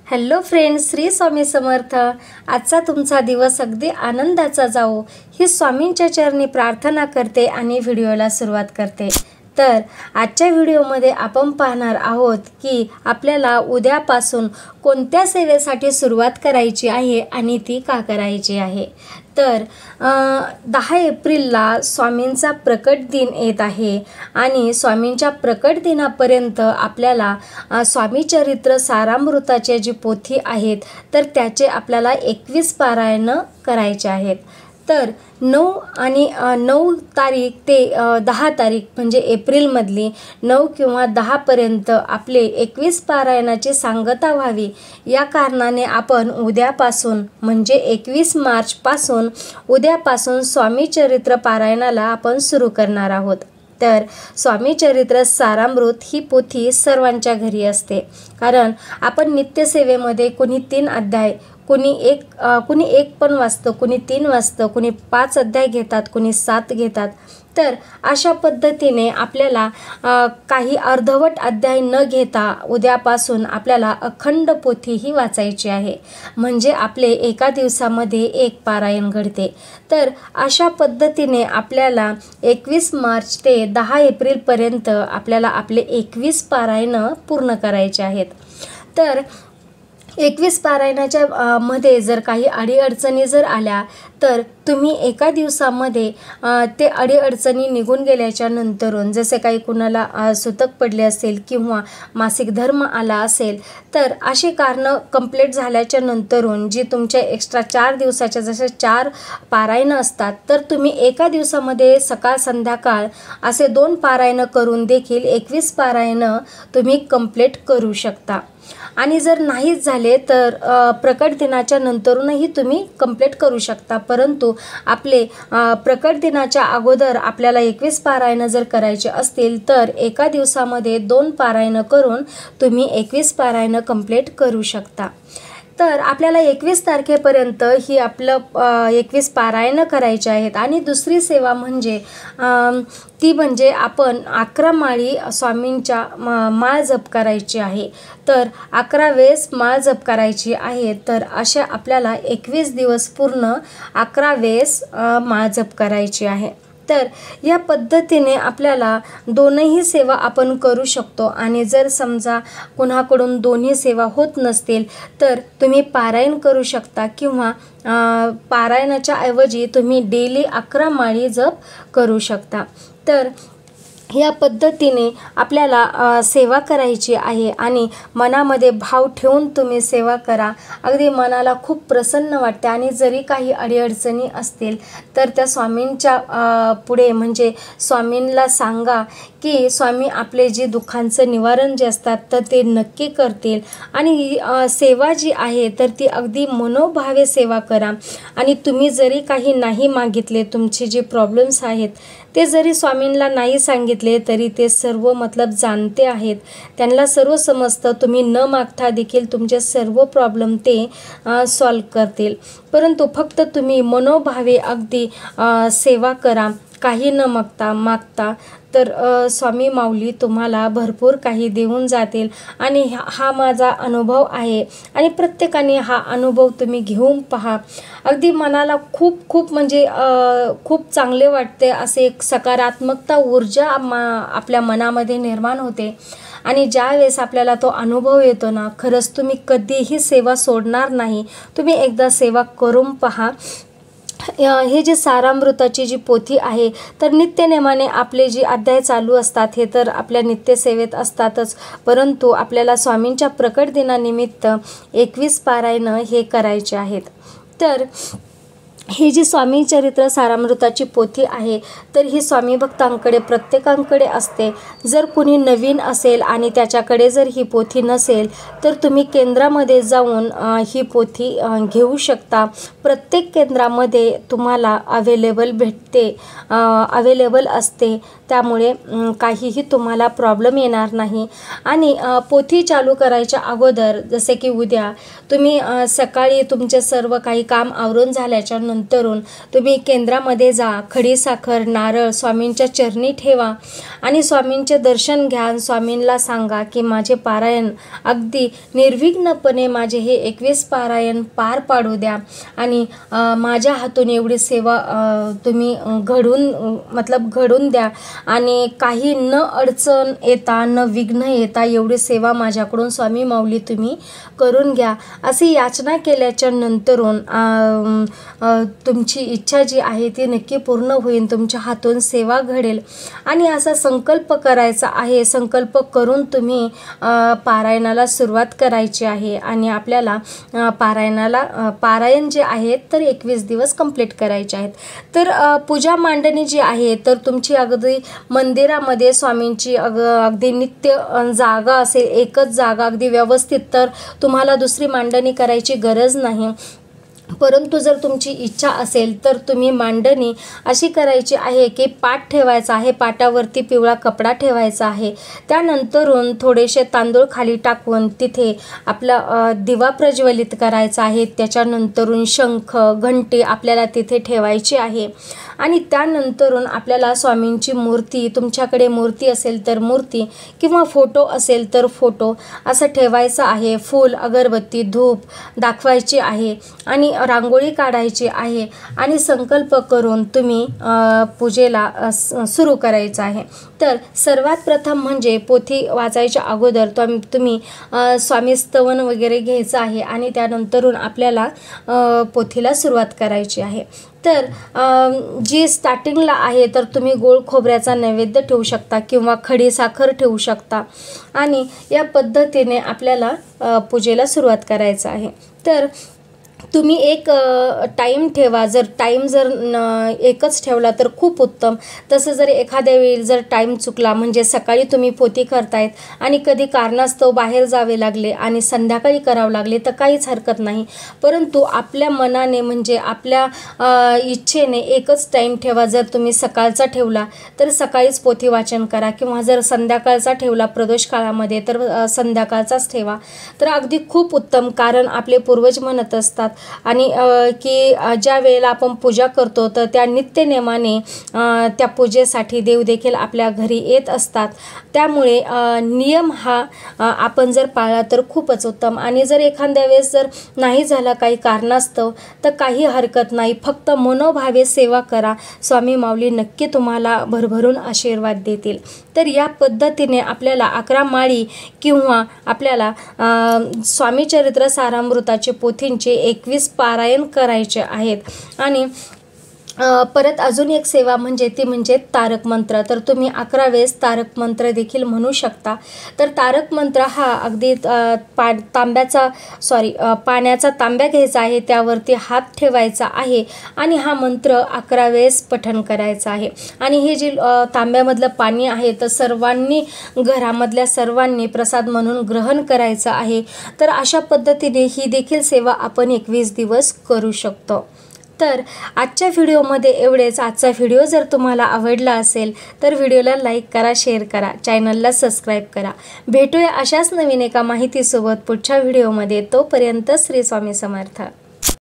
Hello friends, Shri Swami Samarth. आजचा तुमचा दिवस अगदी आनंदाचा जाओ ही स्वामींच्या चरणी प्रार्थना करते आणि व्हिडिओला सुरुवात करते। तर आजच्या व्हिडिओमध्ये आपण पाहणार आहोत की आपल्याला उद्यापासून कोणत्या सेवेसाठी सुरुवात करायची आहे आणि ती का करायची आहे। तर 10 एप्रिलला स्वामींचा प्रकट दिन येत आहे आणि स्वामींच्या प्रकट दिनापर्यंत आपल्याला स्वामी चरित्र सारामृताचे जी पोथी आहेत तर त्याचे आपल्याला 21 पारायण करायचे आहेत। तर 9 तारीख ते 10 तारीख म्हणजे एप्रिलमधली 9 किंवा 10 पर्यंत आपले 21 पारायणाची सांगता व्हावी या कारणाने आपण उद्यापासून म्हणजे 21 मार्च पासून उद्यापासून स्वामी चरित्र पारायणाला आपण सुरू करणार आहोत। तर स्वामी चरित्र सारामृत ही पोथी सर्वांच्या घरी असते, कारण आपण नित्यसेवेमध्ये कुणी 3 अध्याय कुणी एक पण वाचतं, कुणी 3 वाचतं, कुणी 5 अध्याय घेतात, कुणी 7 घेतात। तर अशा पद्धतीने आपल्याला काही अर्धवट अध्याय न घेता उद्यापासून आपल्याला अखंड पोथी ही वाचायची आहे, म्हणजे आपले एका दिवसामध्ये एक पारायण घडते। तर अशा पद्धतीने आपल्याला 21 मार्च ते 10 एप्रिलपर्यंत आपल्याला आपले 21 पारायण पूर्ण करायचे आहेत। तर 21 पारायणाच्या मध्ये जर काही अडीअडचणी जर आल्या तर तुम्ही एका दिवसामध्ये ते अडीअडचणी निघून गेल्याच्या नंतरून, जसे काही कुणाला सुतक पडले असेल किंवा मासिक धर्म आला असेल, तर अशी कारणं कंप्लीट झाल्याच्या नंतरून जी तुमच्या एक्स्ट्रा 4 दिवसाच्या जसे 4 पारायण असतात तर तुम्ही एका दिवसामध्ये सकाळ संध्याकाळ असे 2 पारायण करून देखील 21 पारायण तुम्ही कंप्लीट करू शकता। आणि जर नाहीच झाले तर प्रकट दिनाच्या नंतरूनही तुम्ही कंप्लीट करू शकता, परंतु आपले प्रकट दिनाच्या अगोदर आपल्याला 21 पारायण जर करायचे असतील तर एका दिवसामध्ये 2 पारायण करून तुम्ही 21 पारायण कंप्लीट करू शकता। तर आपल्याला 21 तारखेपर्यंत ही आपलं 21 पारायण करायचे आहेत। आणि दुसरी सेवा म्हणजे ती म्हणजे आपण 11 माळी स्वामींच्या माळ जप करायची आहे। तर 11 वेळेस माळ जप करायची आहे। तर अशा आपल्याला 21 दिवस पूर्ण 11 वेळेस माळ जप करायची आहे। तर या पद्धतीने आपल्याला दोनही सेवा आपण करू शकतो। आणि जर समजा कुणाकडून दोन्ही सेवा होत नसतील तर तुम्ही पारायण करू शकता, किंवा पारायणाच्या ऐवजी तुम्ही डेली 11 माळी जप करू शकता। तर या पद्धतीने आपल्याला सेवा करायची आहे आणि मनामध्ये भाव ठेवून तुम्ही सेवा करा। अगदी मनाला खूप प्रसन्न वाटते। आणि जरी काही अडीअडचणी असतील तर त्या स्वामींच्या पुढे म्हणजे स्वामींना सांगा की स्वामी आपले जे दुःखांचं निवारण जे असतात तर ते नक्की करतील। आणि सेवा जी आहे तर ती अगदी मनोभावे सेवा करा। आणि तुम्ही जरी काही नाही मागितले, तुमचे जे प्रॉब्लेम्स आहेत ते जरी स्वामींना नाही सांगितले तरी ते सर्व मतलब जाणते आहेत, त्यांना सर्व समजतं। तुम्ही न मागता देखील तुमचे सर्व प्रॉब्लेम ते सॉल्व करतील, परंतु फक्त तुम्ही मनोभावे अगदी सेवा करा, काही न मागता तर स्वामी माऊली तुम्हाला भरपूर काही देऊन जातील। आणि हा माझा अनुभव आहे आणि प्रत्येकाने हा अनुभव तुम्ही घेऊन पहा। अगदी मनाला खूप म्हणजे खूप चांगले वाटते, असे एक सकारात्मकता ऊर्जा आपल्या मनामध्ये निर्माण होते। आणि ज्या वेळेस आपल्याला तो अनुभव येतो ना, खरंच तुम्ही कधीही सेवा सोडणार नाही। तुम्ही एकदा सेवा करून पहा। हे जे सारामृताची जी पोथी आहे तर नित्यनेमाने आपले जे अध्याय चालू असतात हे तर आपल्या नित्यसेवेत असतातच, परंतु आपल्याला स्वामींच्या प्रकट दिनानिमित्त 21 पारायण हे करायचे आहेत। तर ही जी स्वामी चरित्र सारामृताची पोथी आहे तर ही स्वामी भक्तांकडे प्रत्येकांकडे असते। जर कुणी नवीन असेल आणि त्याच्याकडे जर ही पोथी नसेल तर तुम्ही केंद्रामध्ये जाऊन ही पोथी घेऊ शकता। प्रत्येक केंद्रामध्ये तुम्हाला अवेलेबल असते, त्यामुळे काहीही तुम्हाला प्रॉब्लेम येणार नाही। आणि पोथी चालू करायच्या अगोदर जसे की उद्या तुम्ही सकाळी तुमचे सर्व काही काम आवरून झाल्याच्या नंतरून तुम्ही केंद्रामध्ये जा, खडीसाखर नारळ स्वामींच्या चरणी ठेवा आणि स्वामींचे दर्शन घ्या. स्वामींना सांगा की माझे पारायण अगदी निर्विघ्नपणे माझे हे 21 पारायण पार पाडू द्या आणि माझ्या हातून एवढी सेवा तुम्ही घडून द्या आणि काही न अडचण येता न विघ्न येता एवढी सेवा माझ्याकडून स्वामी माऊली तुम्ही करून घ्या अशी याचना केल्याच्या नंतरून तुमची इच्छा जी आहे ती नक्की पूर्ण होईल. तुमच्या हातून सेवा घडेल आणि असा संकल्प करायचा आहे. संकल्प करून तुम्ही पारायणाला सुरुवात करायची आहे आणि आपल्याला पारायण जे आहे तर 21 दिवस कंप्लीट करायचे आहेत. तर पूजा मांडणी जी आहे तर तुमची अगदी मंदिरामध्ये स्वामींची अगदी नित्य जागा असेल, एकच जागा अगदी व्यवस्थित, तर तुम्हाला दुसरी मांडणी करायची गरज नाही. परंतु जर तुमची इच्छा असेल तर तुम्ही मांडणी अशी करायची आहे की पाट ठेवायचा आहे, पाटावरती पिवळा कपडा ठेवायचा आहे. त्यानंतरून थोडेसे तांदूळ खाली टाकून तिथे आपला दिवा प्रज्वलित करायचा आहे. त्याच्यानंतरून शंख घंटी आपल्याला तिथे ठेवायची आहे आणि त्यानंतरून आपल्याला स्वामींची मूर्ती, तुमच्याकडे मूर्ती असेल तर मूर्ती किंवा फोटो असेल तर फोटो असं ठेवायचं आहे. फूल अगरबत्ती धूप दाखवायची आहे आणि रांगोळी काढायची आहे आणि संकल्प करून तुम्ही पूजेला सुरू करायचं आहे. तर सर्वात प्रथम म्हणजे पोथी वाचायच्या अगोदर तुम्ही स्वामी स्तवन वगैरे घ्यायचं आहे आणि त्यानंतरून आपल्याला पोथीला सुरुवात करायची आहे. तर जी स्टार्टिंगला आहे तर तुम्ही गोड खोबऱ्याचा नैवेद्य ठेवू शकता किंवा खडीसाखर ठेवू शकता आणि या पद्धतीने आपल्याला पूजेला सुरुवात करायचं आहे. तर तुम्ही एक टाईम ठेवा. जर टाईम एकच ठेवला तर खूप उत्तम. तसं जर एखाद्या वेळी जर टाईम चुकला म्हणजे सकाळी तुम्ही पोथी करतायत आणि कधी कारणास्तव बाहेर जावे लागले आणि संध्याकाळी करावं लागले तर काहीच हरकत नाही. परंतु आपल्या मनाने म्हणजे आपल्या इच्छेने एकच टाईम ठेवा. जर तुम्ही सकाळचा ठेवला तर सकाळीच पोथी वाचन करा किंवा जर संध्याकाळचा ठेवला प्रदोष काळामध्ये तर संध्याकाळचाच ठेवा. तर अगदी खूप उत्तम. कारण आपले पूर्वज म्हणत असतात आणि की ज्या वेळेला आपण पूजा करतो तर त्या नित्यनेमाने त्या पूजेसाठी देव देखील आपल्या घरी येत असतात. त्यामुळे नियम हा आपण जर पाळला तर खूपच उत्तम. आणि जर एखाद्या वेळेस जर नाही झाला काही कारणास्तव तर काही हरकत नाही. फक्त मनोभावे सेवा करा. स्वामी माऊली नक्की तुम्हाला भरभरून आशीर्वाद देतील. तर या पद्धतीने आपल्याला 11 माळी किंवा आपल्याला स्वामी चरित्र सारामृताचे पोथींचे 21 पारायण करायचे आहेत. आणि परत अजून एक सेवा म्हणजे तारक मंत्र. तर तुम्ही 11 वेळेस तारक मंत्र देखील म्हणू शकता. तर तारक मंत्र हा अगदी पाण्याचा तांब्या घ्यायचा आहे, त्यावरती हात ठेवायचा आहे आणि हा मंत्र 11 वेळेस पठण करायचा आहे. आणि हे जे तांब्यामधलं पाणी आहे तर सर्वांनी, घरामधल्या सर्वांनी प्रसाद म्हणून ग्रहण करायचं आहे. तर अशा पद्धतीने ही देखील सेवा आपण 21 दिवस करू शकतो. तर आजच्या व्हिडिओमध्ये एवढेच. आजचा व्हिडिओ जर तुम्हाला आवडला असेल तर व्हिडिओला लाईक करा, शेअर करा, चॅनलला सबस्क्राईब करा. भेटूया अशाच नवीन एका माहितीसोबत पुढच्या व्हिडिओमध्ये. तोपर्यंत श्री स्वामी समर्थ.